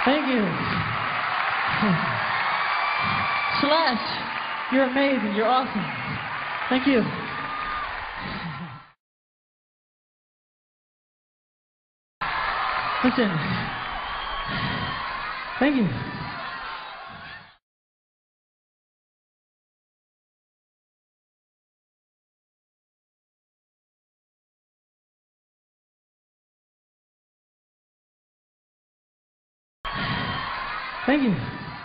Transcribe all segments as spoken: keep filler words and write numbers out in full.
Thank you. Slash, you're amazing. You're awesome. Thank you. Listen. Thank you. Thank you.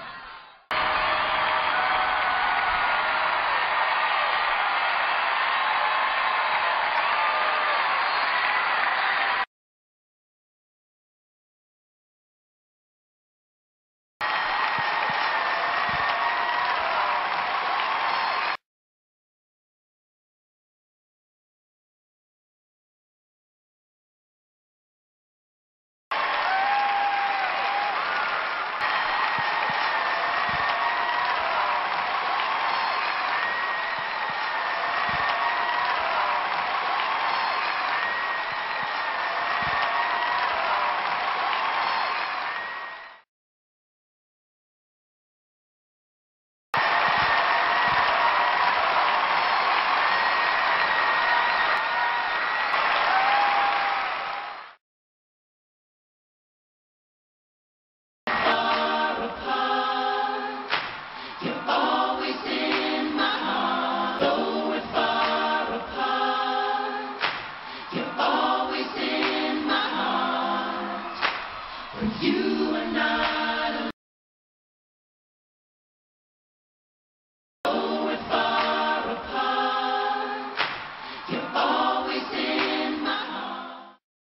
You are not alone. Though we're far apart, you're always in my heart.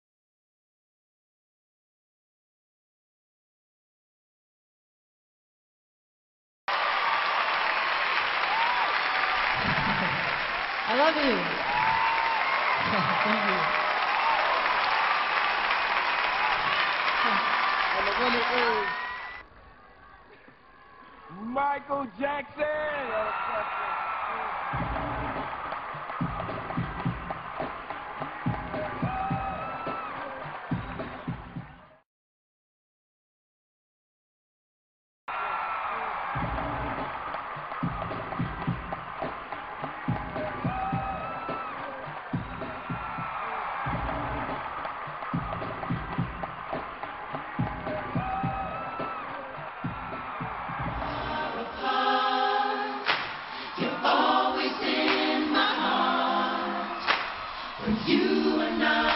I love you. Thank you. And the winner is Michael Jackson. You and I.